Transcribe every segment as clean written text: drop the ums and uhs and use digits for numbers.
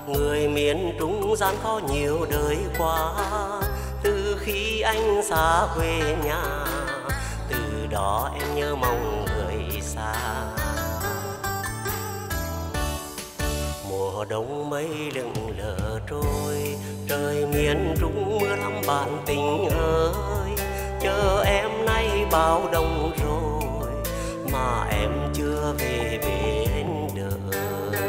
Người miền Trung gian khó nhiều đời qua, từ khi anh xa quê nhà, từ đó em nhớ mong người xa. Mùa đông mây lững lờ trôi, trời miền Trung mưa lắm bạn tình ơi. Chờ em nay bao đông rồi mà em chưa về bên đời.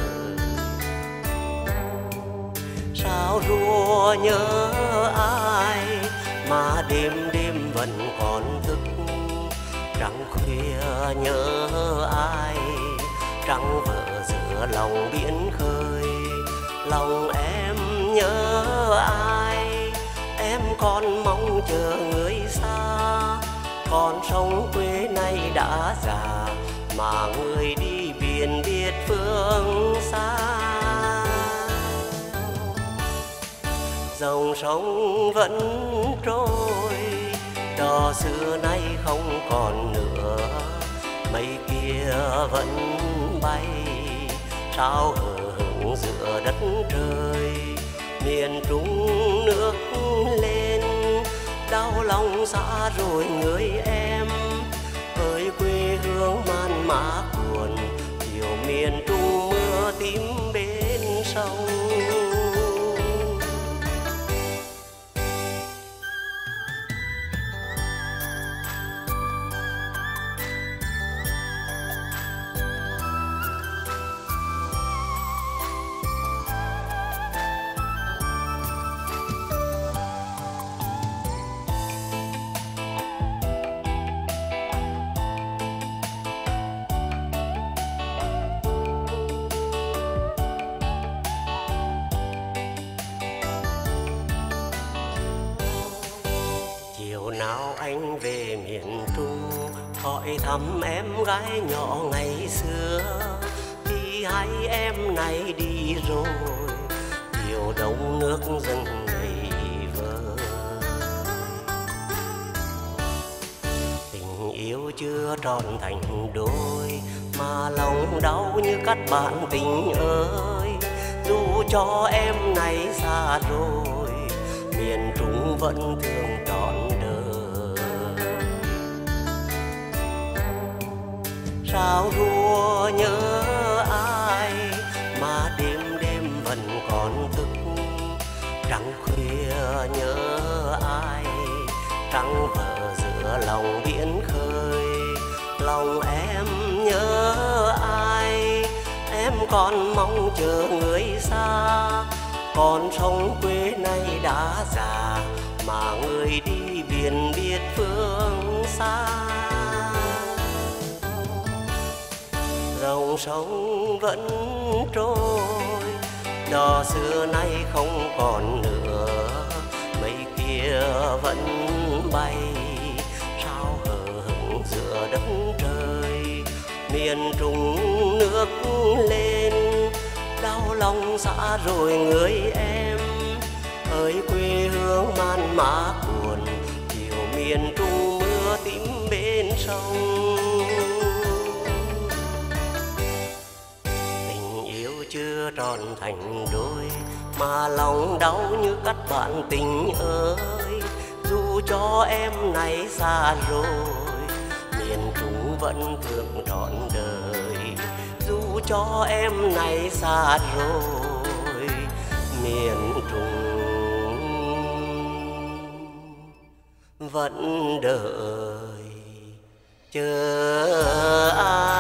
Sao rùa nhớ ai mà đêm đêm vẫn còn thức, trăng khuya nhớ ai, trăng vỡ giữa lòng biển khơi. Lòng em nhớ ai, em còn mong chờ người xa. Con sông quê này đã già mà người đi biển biết phương xa. Dòng sông vẫn trôi, đò xưa nay không còn nữa. Mây kia vẫn bay, sao hờ hững giữa đất trời. Miền Trung nước lên, đau lòng xa rồi người em. Ơi quê hương man mác buồn, chiều miền Trung mưa tím bên sông. Chiều nào anh về miền Trung, hỏi thăm em gái nhỏ ngày xưa, thì hai em này đi rồi, chiều đông nước dần đầy vơi. Tình yêu chưa tròn thành đôi, mà lòng đau như cắt bạn tình ơi. Dù cho em này xa rồi, miền Trung vẫn thương trọn đời. Sao rùa nhớ ai mà đêm đêm vẫn còn thức, trăng khuya nhớ ai, trăng vỡ giữa lòng biển khơi. Lòng em nhớ ai, em còn mong chờ người xa. Con sông quê này đã già mà người đi biển biết phương xa. Dòng sông vẫn trôi, đò xưa nay không còn nữa. Mây kia vẫn bay, sao hờ hững giữa đất trời. Miền Trung nước lên, đau lòng xa rồi người em. Ơi quê hương man mác buồn, chiều miền Trung mưa tím bên sông. Tình yêu chưa tròn thành đôi, mà lòng đau như cắt bạn tình ơi. Dù cho em này xa rồi, miền Trung vẫn thương trọn đời. Dù cho em này xa rồi, miền Trung vẫn đợi chờ ai.